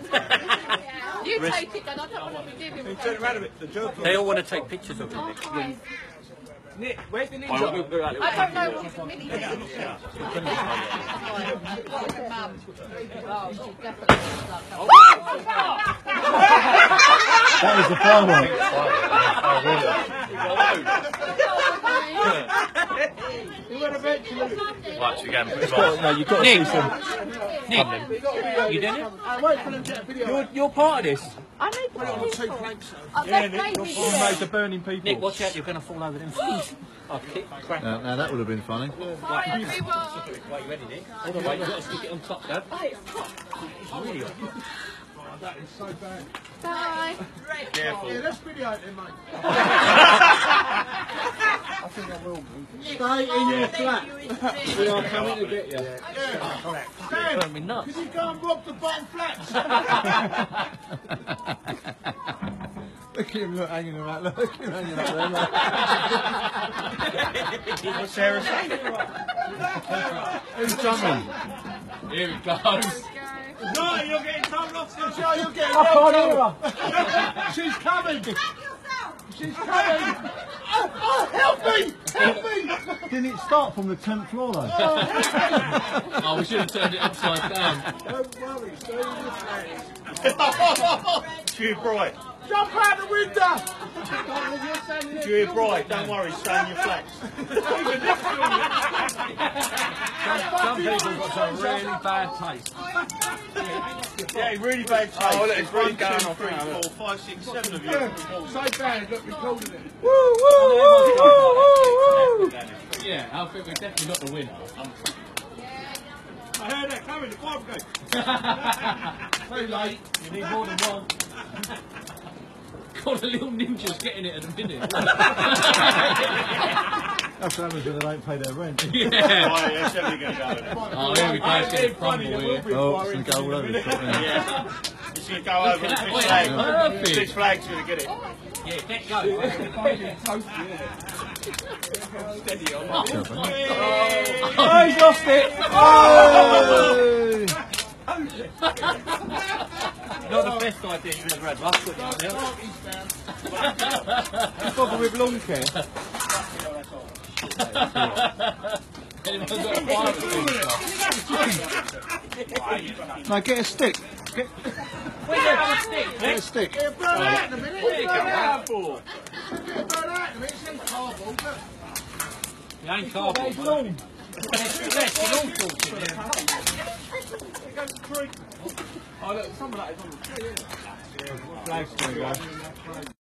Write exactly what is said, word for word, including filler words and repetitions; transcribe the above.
You take it, then I don't want to be giving it. Turn around a bit. The joke. They all want to take pictures of you, Nick. Nick, where's the ninja? I don't know what's the mini ninja. Mum. Oh, she definitely looks like That was the firework. Right, so we're going to put No, you've got to see some. Nick, you doing it? You're, you're part of this. I need to put Two planks. Oh, they made me You do made it. the burning people. Nick, watch out, you're going to fall over them things. I'll kick crap. Uh, now that would have been funny. Hi, everyone. Right, you ready, Nick? All the way, you've got to stick it on top, Dad. Really hot. That is so bad. Bye. Careful. Yeah, let's video it then, mate. I think I will. Stay in your flat. We are coming to get you. Yeah. Dan, Burn me nuts. can you go and rob the bottom flats? Look at him, look, hanging around. Look at him hanging up there. What's Sarah saying? Who's jumping? Here it goes. No, you're getting told off to the show. You're getting I can't hear her. She's coming. She's coming. Oh, oh, help me! Help me! Didn't it start from the tenth floor though? Oh, we should have turned it upside down. Don't worry, stay in your flat. Too bright. Jump out the window! Too bright. Don't worry, stay in your flats. Some people got some really bad taste. Yeah, really bad taste. Oh, look, it's really One, going two, off three, now, four, look. five, six, seven of you. So bad, look, recording it. Yeah, I think we're definitely not the winner. I heard that coming, the fire brigade. Too late. You need more than one. God, the little ninja's getting it at the minute. That's what happens when they don't pay their rent. Yeah. Oh, yeah, it's definitely going to go. Oh, here we go. It's going to crumble here. Oh, it's going to go all over the shop now. Yeah. It's going to go over and That six way, flags. perfect. Six flags going to get it. Yeah, get go. Steady on. Oh, he's lost it! Oh! Not the best idea you've ever had. I'll put it on there. Bother with lawn care. Anyone's got a fire extinguisher? No, get a stick. Get, Where's that stick? get a stick. It'll burn out in a minute. Where you It'll burn going out. for? It'll burn out in a minute. It's in cardboard, look. It ain't cardboard. It's long. It's long talking. It goes to tree. Oh, look, some of that is on the tree, isn't it? Flags to go.